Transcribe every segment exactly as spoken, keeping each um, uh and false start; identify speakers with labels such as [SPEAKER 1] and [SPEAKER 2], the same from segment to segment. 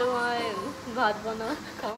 [SPEAKER 1] মই ভাত বনাওঁ খাওঁ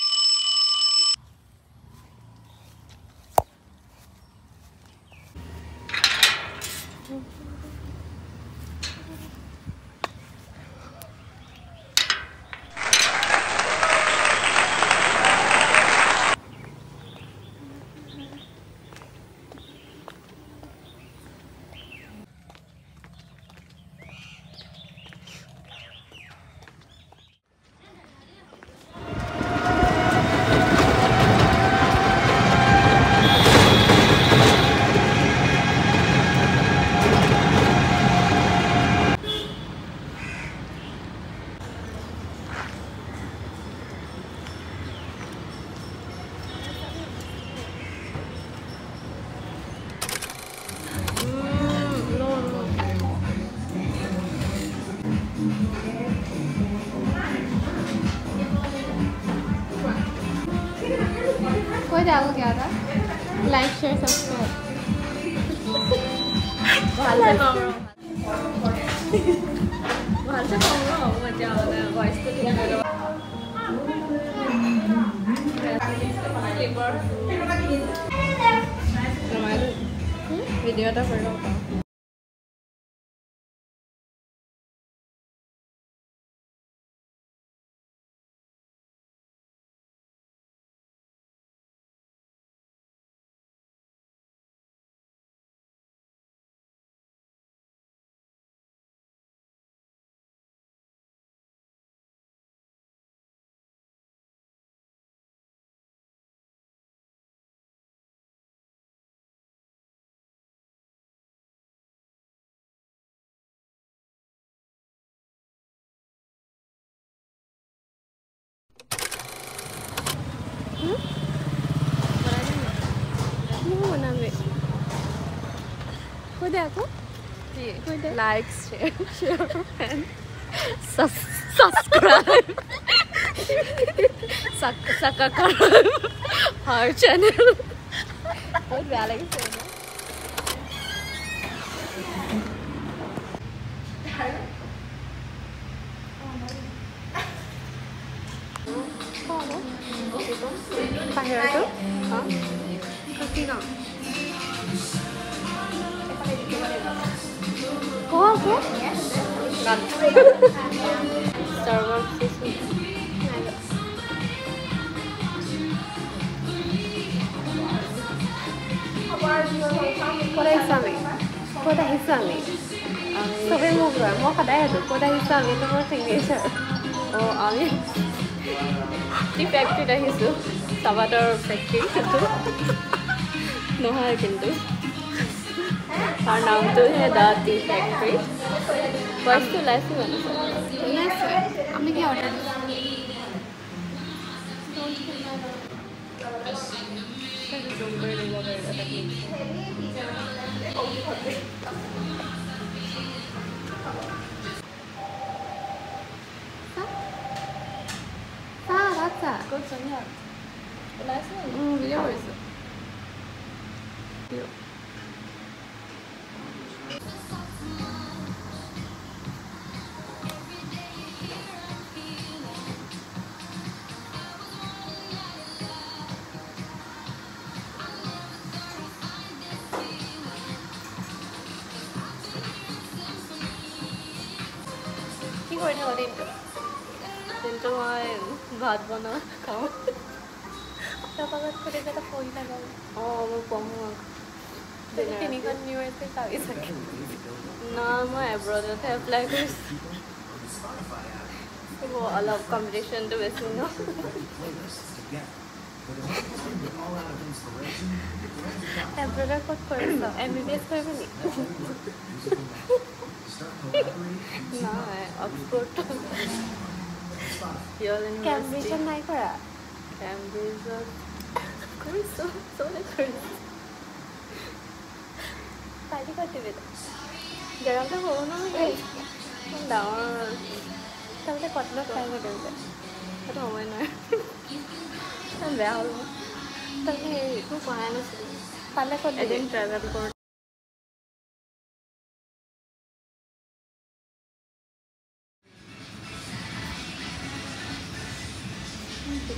[SPEAKER 1] कोई डालो क्या था लाइक शेयर सब्सक्राइब बाहर से कम रहो बाहर से कम रहो मजा आ रहा है वॉइस तो ठीक है वीडियो तो कर लो Like, share, share, and sus subscribe. Suck, suck, our channel. बहुत प्यारा लगे सुनना. बाहर तो हाँ कभी ना कौन कौन Starbucks Koda hisami Koda hisami Sobe mo bro mo kada itu Koda hisami itu mo signature Oh ami Di factory dah hisu Sabator factory itu Noha kintu Our name to है the tea factory. Voice to life में बना. Nice. हमने क्या order किया? सा रात सा. कौन सा है? Nice. हम्म video voice. কি কৰি থাকা দিনটো দিনটো মই ভাত বনাওঁ খাওঁ তাৰপাছত খুলি এটা পঢ়ি থাকা অঁ মই পঢ়োঁ তিনিখন নিউ ইয়েৰছে চাবি চাগে না মই এব্ৰডতহে এপ্লাই কৰিছোঁ অলপ কম্পিটিশ্যনটো বেছি ন এব্ৰডত ক'ত কৰিছ এম বি বি এছ কৰিবি নি নাই অক্সফোর্ড কেম্ব্রিজত নাই কৰা কেম্ব্রিজত কৰিছোঁ চবে কৰিছোঁ পাৰ্টি পাতিবি জেগাটো সৰু নহয় ডাঙৰ তাৰমানে কটনত খাই কৰিম যে সেইটো সময় নাই বেয়া হ'ল তাৰমানে একো পঢ়াই নাছিলোঁ পালে ক'ত এদিন ট্ৰেভেল কৰোঁ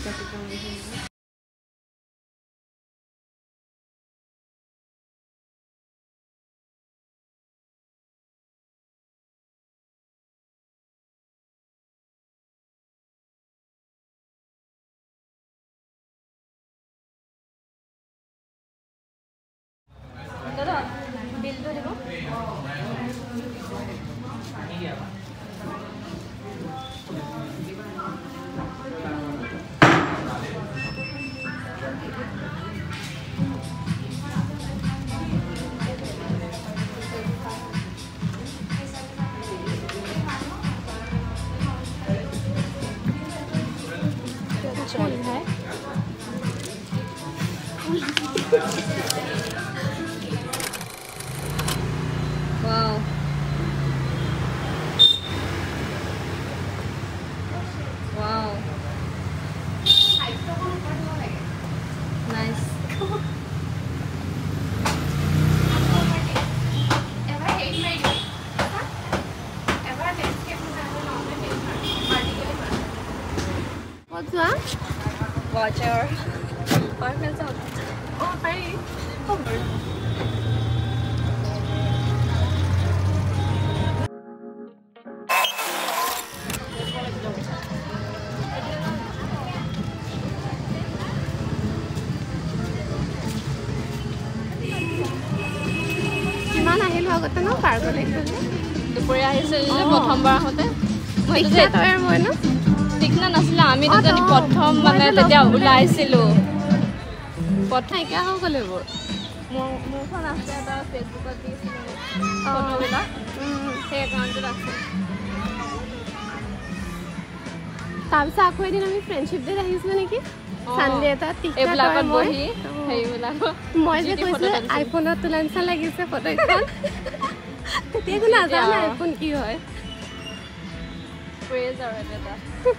[SPEAKER 1] দাদা বিলটো দিব चल है wow wow nice what's that watch our partners out oh hi oh কিমান আহিলো আগতে ন পাৰ গলে দুপৰীয়া আহিছিল যে প্ৰথমবাৰ হতে মই যে তই মই ন ঠিকনা নাছিল আমি দুজনী প্ৰথম মানে তেতিয়া ওলাইছিলো প্ৰথম কি হৈ গলে বৰ মোৰখন আছে এটা ফেসবুকত দিছিলো ফটোবিলাক সেই একাউণ্টত আছে তাৰপিছত আকৌ এদিন আমি ফ্ৰেণ্ডশ্বিপ ডে আহিছিলো নেকি সানডে এটা এইবিলাকত বহি সেইবিলাক মই যে কৈছিলো আইফোনত তোলা নিচিনা লাগিছে ফটো এখন তেতিয়া কোনো নাজানে আইফোন কি হয় প্ৰেজ আৰু এটা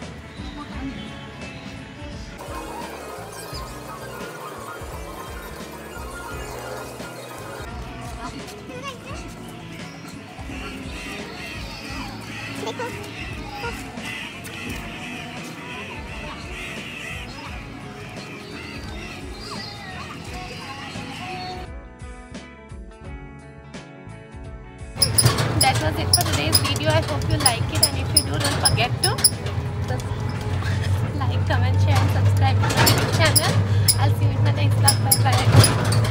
[SPEAKER 1] That was it for today's video. I hope you like it, and if you do, don't forget to like, comment, share and subscribe to my channel. I'll see you in the next vlog. Bye bye.